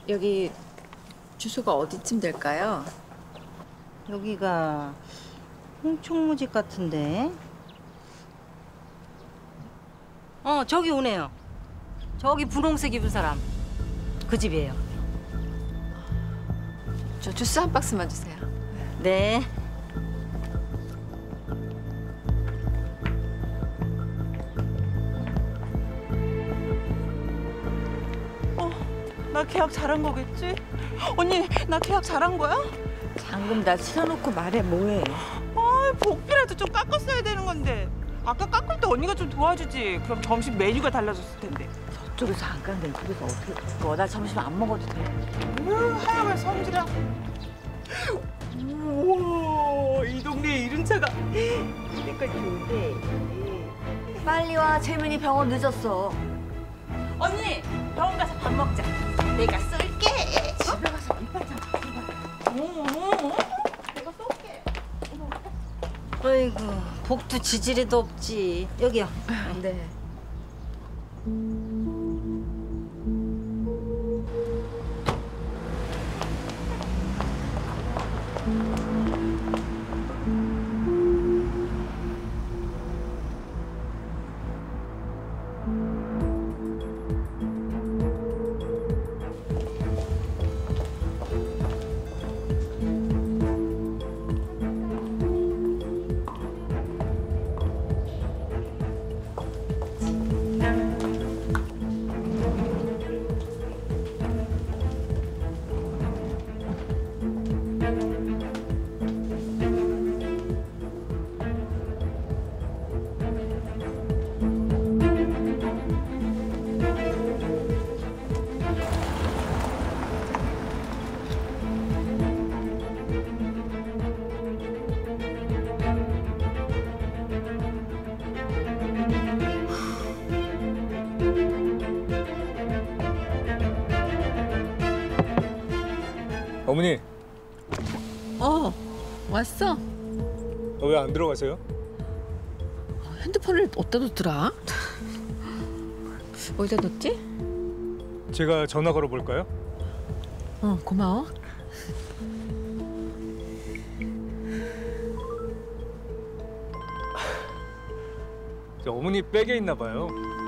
여기 주소가 어디쯤 될까요? 여기가 홍총무집 같은데. 저기 오네요. 저기 분홍색 입은 사람. 그 집이에요. 저 주스 한 박스만 주세요. 네. 나 계약 잘한 거겠지? 언니, 나 계약 잘한 거야? 방금 나 틀어놓고 말해 뭐해? 복비라도 좀 깎았어야 되는 건데. 아까 깎을 때 언니가 좀 도와주지. 그럼 점심 메뉴가 달라졌을 텐데. 저쪽에서 안 깎는데 이쪽에서 어떻게 깎어? 나 점심 안 먹어도 돼. 하여간 성질아. 우와, 이 동네에 이런 차가 이때까지 좋은데. 빨리 와, 재민이 병원 늦었어. 언니, 병원 가서 밥 먹자. 내가 쏠게. 집에 가서 밑반찬 가져가. 내가 쏠게. 아이고, 복도 지지리도 없지. 여기요. 네. 어머니, 왔어? 왜 안 들어가세요? 핸드폰을 어디다 놓더라? 어디다 놓지? 제가 전화 걸어볼까요? 고마워. 어머니 백에 있나 봐요.